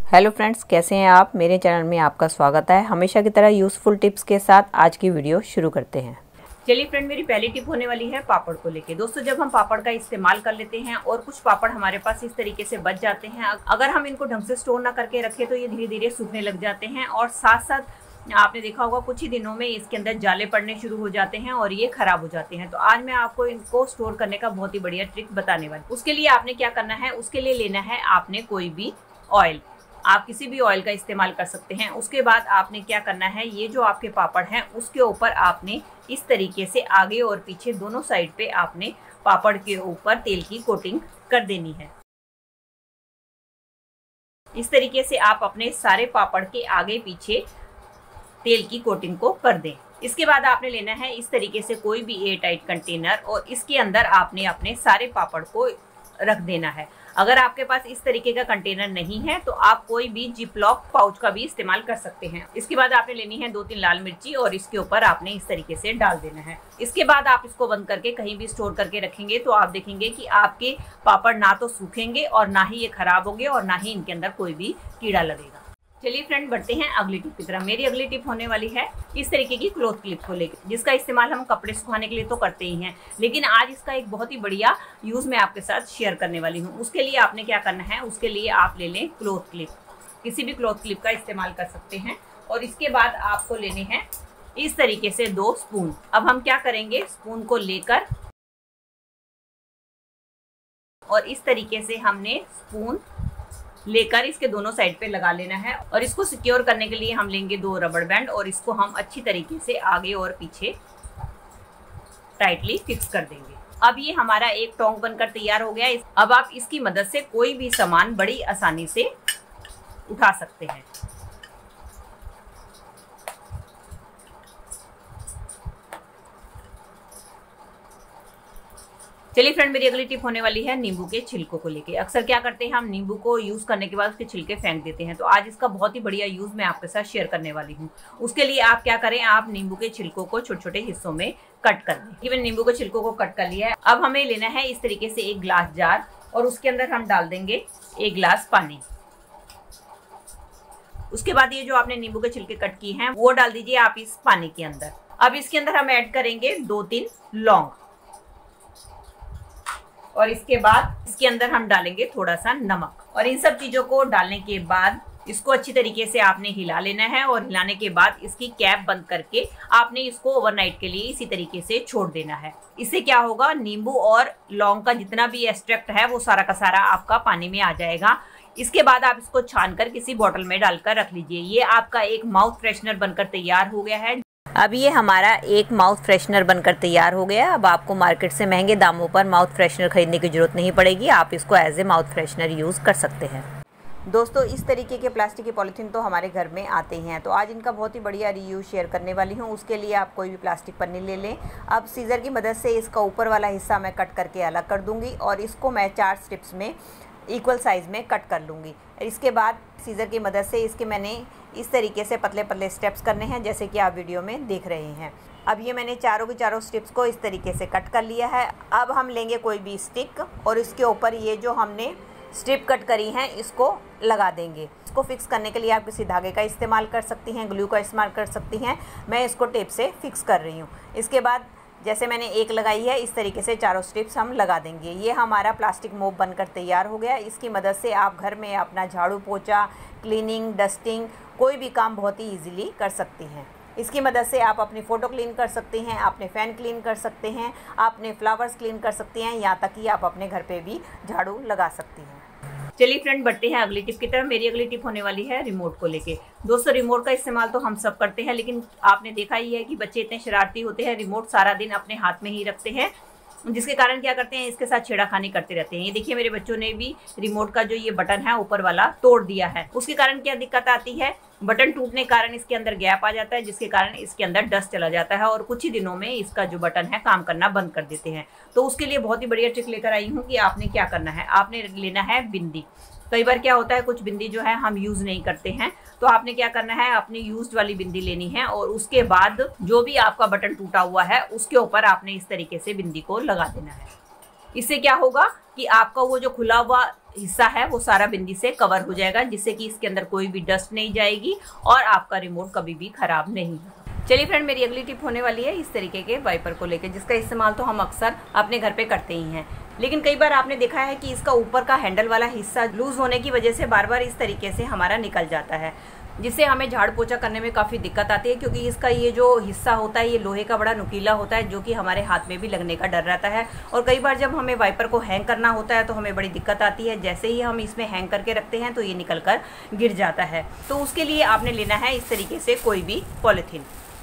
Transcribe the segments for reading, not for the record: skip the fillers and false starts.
Hello friends, कैसे हैं आप। मेरे चैनल में आपका स्वागत है। हमेशा की तरह यूज़फुल टिप्स के साथ आज की वीडियो शुरू करते हैं। चलिए फ्रेंड, मेरी पहली टिप होने वाली है पापड़ को लेके। दोस्तों, जब हम पापड़ का इस्तेमाल कर लेते हैं और कुछ पापड़ हमारे पास इस तरीके से बच जाते हैं, अगर हम इनको ढंग से स्टोर ना करके रखें तो ये धीरे धीरे सूखने लग जाते हैं और साथ साथ आपने देखा होगा कुछ ही दिनों में इसके अंदर जाले पड़ने शुरू हो जाते हैं और ये खराब हो जाते हैं। तो आज मैं आपको इनको स्टोर करने का बहुत ही बढ़िया ट्रिक बताने वाली। उसके लिए आपने क्या करना है, उसके लिए लेना है आपने कोई भी ऑयल। आप किसी भी ऑयल का इस्तेमाल कर सकते हैं। उसके बाद आपने क्या करना है, ये जो आपके पापड़ हैं उसके ऊपर आपने इस तरीके से आगे और पीछे दोनों साइड पे आपने पापड़ के ऊपर तेल की कोटिंग कर देनी है। इस तरीके से आप अपने सारे पापड़ के आगे पीछे तेल की कोटिंग को कर दें। इसके बाद आपने लेना है इस तरीके से कोई भी एयर टाइट कंटेनर और इसके अंदर आपने अपने सारे पापड़ को रख देना है। अगर आपके पास इस तरीके का कंटेनर नहीं है तो आप कोई भी जिपलॉक पाउच का भी इस्तेमाल कर सकते हैं। इसके बाद आपने लेनी है 2-3 लाल मिर्ची और इसके ऊपर आपने इस तरीके से डाल देना है। इसके बाद आप इसको बंद करके कहीं भी स्टोर करके रखेंगे तो आप देखेंगे कि आपके पापड़ ना तो सूखेंगे और ना ही ये खराब होंगे और ना ही इनके अंदर कोई भी कीड़ा लगेगा। चलिए फ्रेंड, बढ़ते हैं अगली टिप की तरफ। मेरी अगली टिप होने वाली है इस तरीके की क्लॉथ क्लिप को लेकर, जिसका इस्तेमाल हम कपड़े सुखाने के लिए तो करते ही हैं, लेकिन आज इसका एक बहुत ही बढ़िया यूज मैं आपके साथ शेयर करने वाली हूँ। उसके लिए आपने क्या करना है, उसके लिए आप ले लें क्लॉथ क्लिप। किसी भी क्लॉथ क्लिप का इस्तेमाल कर सकते हैं। और इसके बाद आपको लेने हैं इस तरीके से 2 स्पून। अब हम क्या करेंगे, स्पून को लेकर और इस तरीके से हमने स्पून लेकर इसके दोनों साइड पे लगा लेना है और इसको सिक्योर करने के लिए हम लेंगे 2 रबड़ बैंड और इसको हम अच्छी तरीके से आगे और पीछे टाइटली फिक्स कर देंगे। अब ये हमारा एक टोंग बनकर तैयार हो गया। अब आप इसकी मदद से कोई भी सामान बड़ी आसानी से उठा सकते हैं। चलिए फ्रेंड, मेरी अगली टिप होने वाली है नींबू के छिलकों को लेके। अक्सर क्या करते हैं, हम नींबू को यूज करने के बाद उसके छिलके फेंक देते हैं। तो आज इसका बहुत ही बढ़िया यूज मैं आपके साथ शेयर करने वाली हूँ। उसके लिए आप क्या करें, आप नींबू के छिलकों को छोटे छोटे हिस्सों में कट कर लें। मैंने नींबू के छिलकों को कट कर लिया है। अब हमें लेना है इस तरीके से एक ग्लास जार और उसके अंदर हम डाल देंगे 1 गिलास पानी। उसके बाद ये जो आपने नींबू के छिलके कट किए हैं वो डाल दीजिए आप इस पानी के अंदर। अब इसके अंदर हम ऐड करेंगे 2-3 लौंग और इसके बाद इसके अंदर हम डालेंगे थोड़ा सा नमक। और इन सब चीजों को डालने के बाद इसको अच्छी तरीके से आपने हिला लेना है और हिलाने के बाद इसकी कैप बंद करके आपने इसको ओवरनाइट के लिए इसी तरीके से छोड़ देना है। इससे क्या होगा, नींबू और लौंग का जितना भी एक्सट्रैक्ट है वो सारा का सारा आपका पानी में आ जाएगा। इसके बाद आप इसको छानकर किसी बोतल में डालकर रख लीजिए। ये आपका एक माउथ फ्रेशनर बनकर तैयार हो गया है। अब ये हमारा एक माउथ फ्रेशनर बनकर तैयार हो गया। अब आपको मार्केट से महंगे दामों पर माउथ फ्रेशनर खरीदने की ज़रूरत नहीं पड़ेगी। आप इसको as a mouth freshener use कर सकते हैं। दोस्तों, इस तरीके के प्लास्टिक के पॉलीथीन तो हमारे घर में आते ही हैं, तो आज इनका बहुत ही बढ़िया रीयूज शेयर करने वाली हूँ। उसके लिए आप कोई भी प्लास्टिक पन्नी ले लें। अब सीज़र की मदद से इसका ऊपर वाला हिस्सा मैं कट करके अलग कर दूँगी और इसको मैं 4 स्ट्रिप्स में इक्वल साइज़ में कट कर लूँगी। इसके बाद सीज़र की मदद से इसके मैंने इस तरीके से पतले पतले स्टेप्स करने हैं, जैसे कि आप वीडियो में देख रहे हैं। अब ये मैंने चारों की चारों स्ट्रिप्स को इस तरीके से कट कर लिया है। अब हम लेंगे कोई भी स्टिक और इसके ऊपर ये जो हमने स्ट्रिप कट करी हैं इसको लगा देंगे। इसको फिक्स करने के लिए आप किसी धागे का इस्तेमाल कर सकती हैं, ग्लू का इस्तेमाल कर सकती हैं। मैं इसको टेप से फिक्स कर रही हूँ। इसके बाद जैसे मैंने एक लगाई है इस तरीके से चारों स्ट्रिप्स हम लगा देंगे। ये हमारा प्लास्टिक मोप बनकर तैयार हो गया। इसकी मदद से आप घर में अपना झाड़ू पोछा, क्लीनिंग, डस्टिंग, कोई भी काम बहुत ही ईजिली कर सकती हैं। इसकी मदद से आप अपनी फ़ोटो क्लीन कर सकते हैं, अपने फ़ैन क्लीन कर सकते हैं, अपने फ्लावर्स क्लीन कर सकती हैं, यहाँ तक कि आप अपने घर पे भी झाड़ू लगा सकती हैं। चलिए फ्रेंड, बढ़ते हैं अगली टिप की तरफ। मेरी अगली टिप होने वाली है रिमोट को लेके। दोस्तों, रिमोट का इस्तेमाल तो हम सब करते हैं, लेकिन आपने देखा ही है कि बच्चे इतने शरारती होते हैं, रिमोट सारा दिन अपने हाथ में ही रखते हैं, जिसके कारण क्या करते हैं, इसके साथ छेड़ाखानी करते रहते हैं। ये देखिए, मेरे बच्चों ने भी रिमोट का जो ये बटन है ऊपर वाला तोड़ दिया है। उसके कारण क्या दिक्कत आती है, बटन टूटने के कारण इसके अंदर गैप आ जाता है, जिसके कारण इसके अंदर डस्ट चला जाता है और कुछ ही दिनों में इसका जो बटन है काम करना बंद कर देते हैं। तो उसके लिए बहुत ही बढ़िया ट्रिक लेकर आई हूँ कि आपने क्या करना है, आपने लेना है बिंदी। कई बार क्या होता है, कुछ बिंदी जो है हम यूज़ नहीं करते हैं, तो आपने क्या करना है, अपनी यूज्ड वाली बिंदी लेनी है और उसके बाद जो भी आपका बटन टूटा हुआ है उसके ऊपर आपने इस तरीके से बिंदी को लगा देना है। इससे क्या होगा कि आपका वो जो खुला हुआ हिस्सा है वो सारा बिंदी से कवर हो जाएगा, जिससे कि इसके अंदर कोई भी डस्ट नहीं जाएगी और आपका रिमोट कभी भी खराब नहीं होगा। चलिए फ्रेंड, मेरी अगली टिप होने वाली है इस तरीके के वाइपर को लेकर, जिसका इस्तेमाल तो हम अक्सर अपने घर पे करते ही हैं। लेकिन कई बार आपने देखा है कि इसका ऊपर का हैंडल वाला हिस्सा लूज होने की वजह से बार बार इस तरीके से हमारा निकल जाता है, जिससे हमें झाड़ पोछा करने में काफ़ी दिक्कत आती है, क्योंकि इसका ये जो हिस्सा होता है ये लोहे का बड़ा नुकीला होता है, जो कि हमारे हाथ में भी लगने का डर रहता है। और कई बार जब हमें वाइपर को हैंग करना होता है तो हमें बड़ी दिक्कत आती है, जैसे ही हम इसमें हैंग करके रखते हैं तो ये निकल कर गिर जाता है। तो उसके लिए आपने लेना है इस तरीके से कोई भी पॉलीथीन,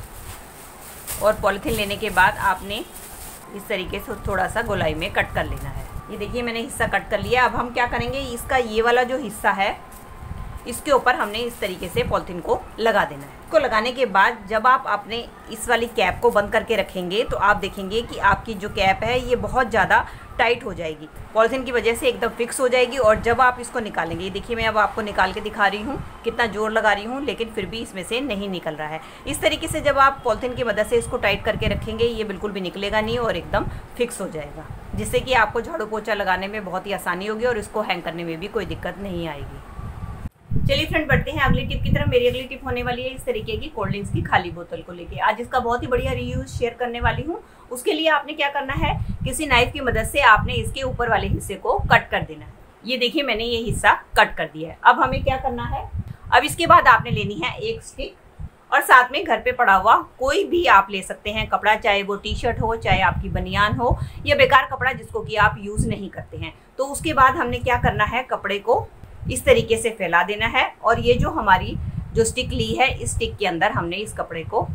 और पॉलीथीन लेने के बाद आपने इस तरीके से थोड़ा सा गोलाई में कट कर लेना है। ये देखिए मैंने हिस्सा कट कर लिया। अब हम क्या करेंगे, इसका ये वाला जो हिस्सा है इसके ऊपर हमने इस तरीके से पॉलीथीन को लगा देना है। इसको लगाने के बाद जब आप अपने इस वाली कैप को बंद करके रखेंगे तो आप देखेंगे कि आपकी जो कैप है ये बहुत ज़्यादा टाइट हो जाएगी, पॉलीथीन की वजह से एकदम फिक्स हो जाएगी। और जब आप इसको निकालेंगे, ये देखिए मैं अब आपको निकाल के दिखा रही हूँ, कितना जोर लगा रही हूँ लेकिन फिर भी इसमें से नहीं निकल रहा है। इस तरीके से जब आप पॉलीथीन की मदद से इसको टाइट करके रखेंगे ये बिल्कुल भी निकलेगा नहीं और एकदम फिक्स हो जाएगा, जिससे कि आपको झाड़ू पोछा लगाने में बहुत ही आसानी होगी और इसको हैंग करने में भी कोई दिक्कत नहीं आएगी। चलिए फ्रेंड, बढ़ते हैं अगली टिप की तरफ। मेरी अगली टिप होने वाली है इस तरीके की कोल्ड ड्रिंक्स की खाली बोतल को लेके। आज इसका बहुत ही बढ़िया रीयूज शेयर करने वाली हूँ। उसके लिए आपने क्या करना है, किसी नाइफ की मदद से आपने इसके ऊपर वाले हिस्से को कट कर देना है। ये देखिए मैंने ये हिस्सा कट कर दिया है। अब हमें क्या करना है, अब इसके बाद आपने लेनी है एक स्टिक, और साथ में घर पे पड़ा हुआ कोई भी आप ले सकते हैं कपड़ा, चाहे वो टी शर्ट हो, चाहे आपकी बनियान हो, या बेकार कपड़ा जिसको कि आप यूज नहीं करते हैं। तो उसके बाद हमने क्या करना है, कपड़े को इस तरीके से फैला देना है, और ये जो हमारी जो स्टिक ली है इस स्टिक के अंदर हमने इस कपड़े को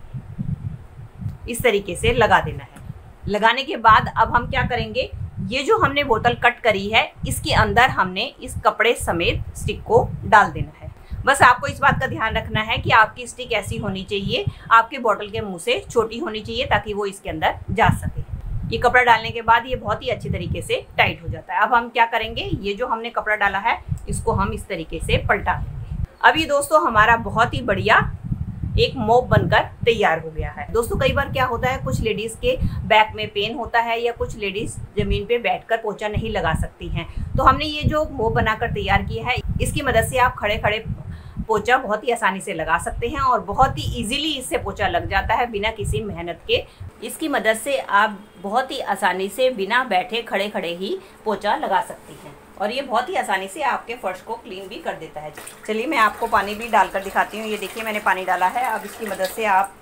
इस तरीके से लगा देना है। लगाने के बाद अब हम क्या करेंगे, ये जो हमने बोतल कट करी है इसके अंदर हमने इस कपड़े समेत स्टिक को डाल देना है। बस आपको इस बात का ध्यान रखना है कि आपकी स्टिक ऐसी होनी चाहिए, आपके बोतल के मुंह से छोटी होनी चाहिए, ताकि वो इसके अंदर जा सके। ये कपड़ा डालने के बाद ये बहुत ही अच्छी तरीके से टाइट हो जाता है। अब हम क्या करेंगे, ये जो हमने कपड़ा डाला है इसको हम इस तरीके से पलटा देंगे। अब ये दोस्तों हमारा बहुत ही बढ़िया एक मोप बनकर तैयार हो गया है। दोस्तों कई बार क्या होता है, कुछ लेडीज के बैक में पेन होता है, या कुछ लेडीज जमीन पे बैठकर पोछा नहीं लगा सकती हैं। तो हमने ये जो मोप बनाकर तैयार किया है इसकी मदद से आप खड़े खड़े पोछा बहुत ही आसानी से लगा सकते हैं, और बहुत ही इजीली इससे पोछा लग जाता है बिना किसी मेहनत के। इसकी मदद से आप बहुत ही आसानी से बिना बैठे खड़े खड़े ही पोछा लगा सकती हैं, और ये बहुत ही आसानी से आपके फर्श को क्लीन भी कर देता है। चलिए मैं आपको पानी भी डालकर दिखाती हूँ। ये देखिए मैंने पानी डाला है। अब इसकी मदद से आप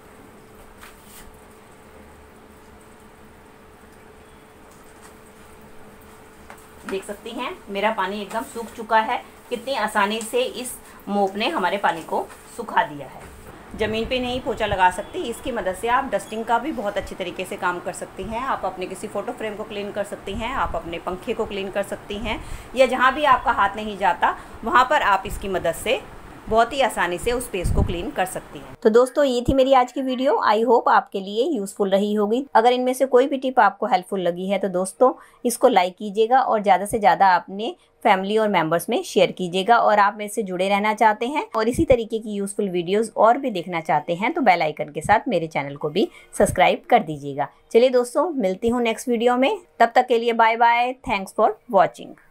देख सकती हैं मेरा पानी एकदम सूख चुका है। कितनी आसानी से इस मोप ने हमारे पानी को सुखा दिया है। ज़मीन पे नहीं पोछा लगा सकती, इसकी मदद से आप डस्टिंग का भी बहुत अच्छी तरीके से काम कर सकती हैं। आप अपने किसी फ़ोटो फ्रेम को क्लीन कर सकती हैं, आप अपने पंखे को क्लीन कर सकती हैं, या जहाँ भी आपका हाथ नहीं जाता वहाँ पर आप इसकी मदद से बहुत ही आसानी से उस स्पेस को क्लीन कर सकती हैं। तो दोस्तों ये थी मेरी आज की वीडियो। आई होप आपके लिए यूज़फुल रही होगी। अगर इनमें से कोई भी टिप आपको हेल्पफुल लगी है तो दोस्तों इसको लाइक कीजिएगा, और ज़्यादा से ज़्यादा अपने फैमिली और मेंबर्स में शेयर कीजिएगा। और आप मेरे से जुड़े रहना चाहते हैं और इसी तरीके की यूज़फुल वीडियोज़ और भी देखना चाहते हैं तो बेल आइकन के साथ मेरे चैनल को भी सब्सक्राइब कर दीजिएगा। चलिए दोस्तों मिलती हूँ नेक्स्ट वीडियो में, तब तक के लिए bye bye. Thanks for watching.